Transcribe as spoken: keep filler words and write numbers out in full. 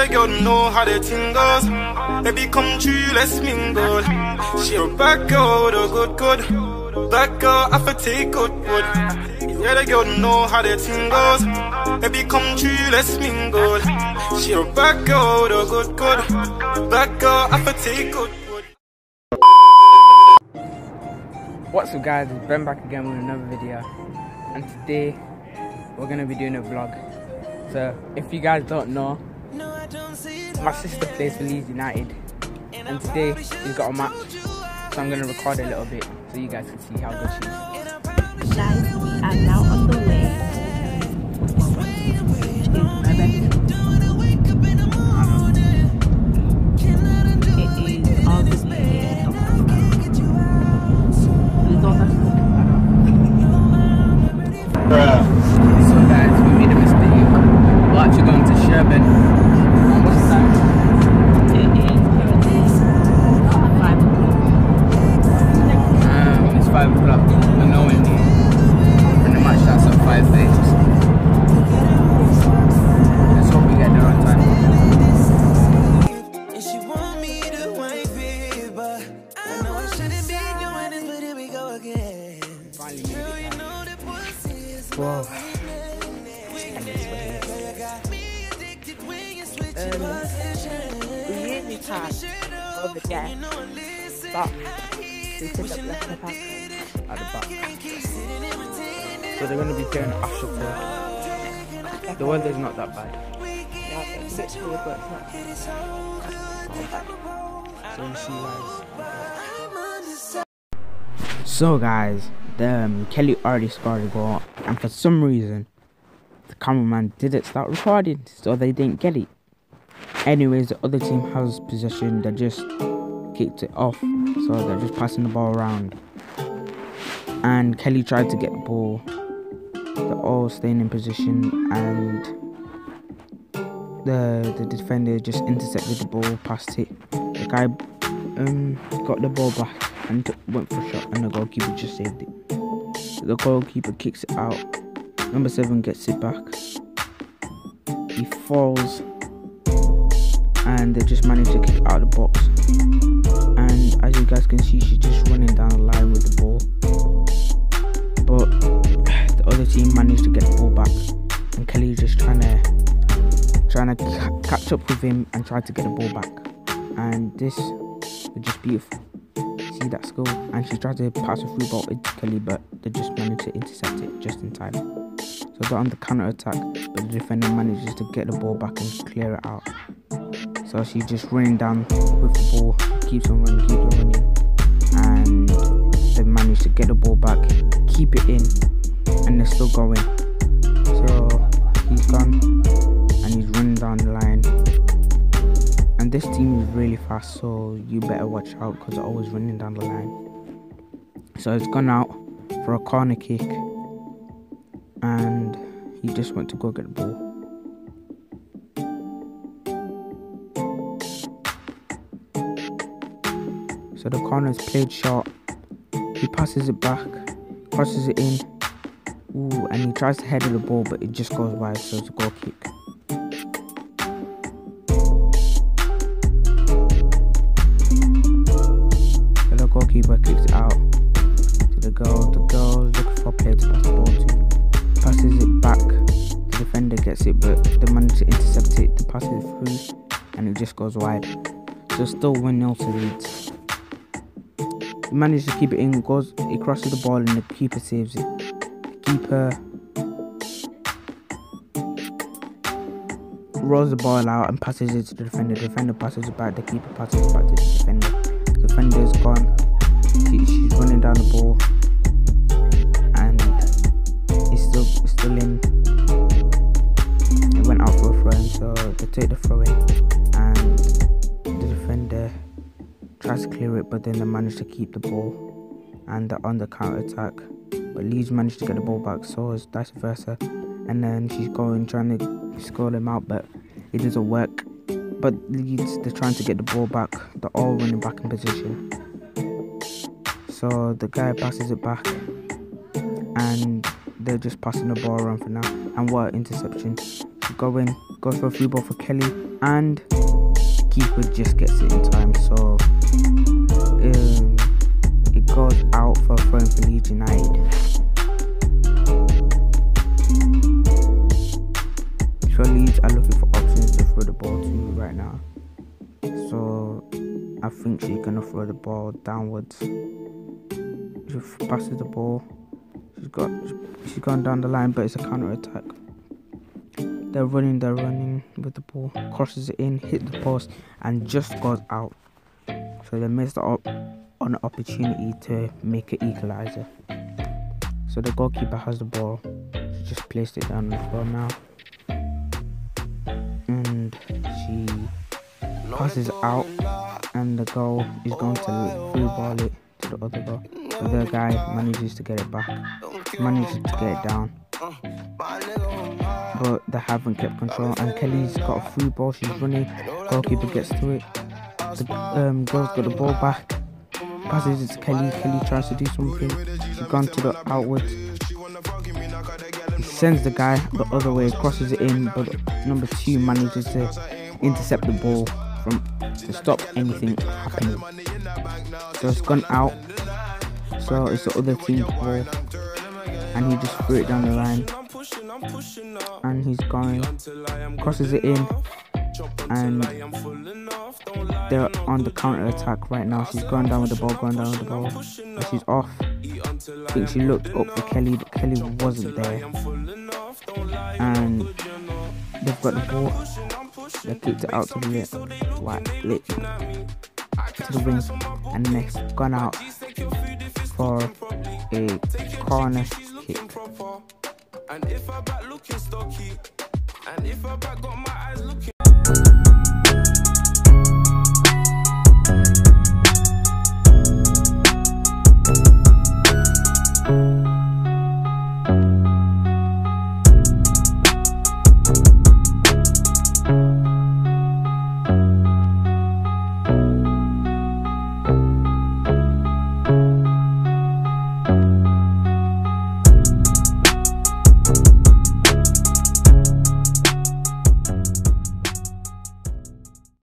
the girl know how the thing goes. Baby, come true, let's mingle. She a bad girl with a good good. Black girl, I for take good wood. Yeah, the girl know how the thing goes. Baby, come true, let's mingle. She a bad girl with a good good. Black girl, I for take good wood. What's up guys, it's Ben back again with another video. And today, we're going to be doing a vlog. So, if you guys don't know, my sister plays for Leeds United. And today, she's got a match. So I'm going to record a little bit so you guys can see how good she is. Guys, we are now on the way to Urban. It is August eighth. So guys, we made a mistake. We're actually going to Sherburn. What's the time? It is five o'clock. Um, it's five o'clock. We're nowhere near. And the match starts at five thirty. Let's hope we get there on time. And she want me to wife it, but I know I shouldn't be doing this, but here we go again. Finally made it. Whoa. Um, we usually pass over there, but we pick up left the pack At the back. So they're going to be playing after four. The weather's not that bad. Yeah, it's a bit cool, but it's not bad. So you see guys. So guys, the, um, Kelly already scored a goal, and for some reason the cameraman didn't start recording, so they didn't get it. Anyways, the other team has possession. They just kicked it off, so they're just passing the ball around, and Kelly tried to get the ball. They're all staying in position, and the the defender just intercepted the ball, passed it. The guy um got the ball back and went for a shot, and the goalkeeper just saved it. The goalkeeper kicks it out. Number seven gets it back. He falls, and they just managed to kick it out of the box. And as you guys can see, she's just running down the line with the ball. But the other team managed to get the ball back, and Kelly's just trying to trying to ca catch up with him and try to get the ball back. And this was just beautiful. See that score, and she tried to pass a through ball into Kelly, but they just managed to intercept it just in time. So they're on the counter attack, but the defender manages to get the ball back and clear it out. So she's just running down with the ball, keeps on running, keeps on running, and they manage to get the ball back, keep it in, and they're still going. So he's gone, and he's running down the line. And this team is really fast, so you better watch out because they're always running down the line. So it's gone out for a corner kick, and he just went to go get the ball. So the corner is played short. He passes it back, crosses it in. Ooh, and he tries to header the ball, but it just goes wide, so it's a goal kick. Goalkeeper kicks it out to the goal. The goal looking for a player to pass the ball to. Passes it back. The defender gets it, but they manage to intercept it. They pass it through, and it just goes wide. So still one nil to Leeds. He manages to keep it in. Goes, he crosses the ball, and the keeper saves it. The keeper rolls the ball out and passes it to the defender. The defender passes it back. The keeper passes it back to the defender. The defender is gone. She's running down the ball, and it's still it's still in. It went out for a throw in, so they take the throw in, and the defender tries to clear it, but then they manage to keep the ball, and they're on the counter attack. But Leeds managed to get the ball back, so it's vice versa. And then she's going trying to score them out, but it doesn't work. But Leeds, they're trying to get the ball back. They're all running back in position. So the guy passes it back, and they're just passing the ball around for now. And what an interception. She going, goes for a free ball for Kelly, and keeper just gets it in time. So um, it goes out for a throw for Leeds United. So Leeds are looking for options to throw the ball to right now. So I think she's gonna throw the ball downwards. She passes the ball. She's got she's gone down the line, but it's a counter attack. They're running, they're running with the ball. Crosses it in, hit the post, and just goes out. So they missed out on an opportunity to make an equalizer. So the goalkeeper has the ball. She just placed it down on the floor now. And she passes out, and the goal is going to free ball it to the other goal. So the guy manages to get it back, manages to get it down, but they haven't kept control. And Kelly's got a free ball. She's running. Goalkeeper gets to it. The um, girl's got the ball back. Passes it to Kelly. Kelly tries to do something. She's gone to the outwards. Sends the guy the other way, crosses it in, but number two manages to intercept the ball from to stop anything happening. So it's gone out. So it's the other team's ball, and he just threw it down the line, and he's going, crosses it in, and they're on the counter attack right now. She's going down with the ball, going down with the ball, and she's off. I think she looked up for Kelly, but Kelly wasn't there, and they've got the ball. They kicked it out to the lip, white lip, to the wing, and next gone out for a corner kick. And if I back looking stocky, and if I back got my eyes looking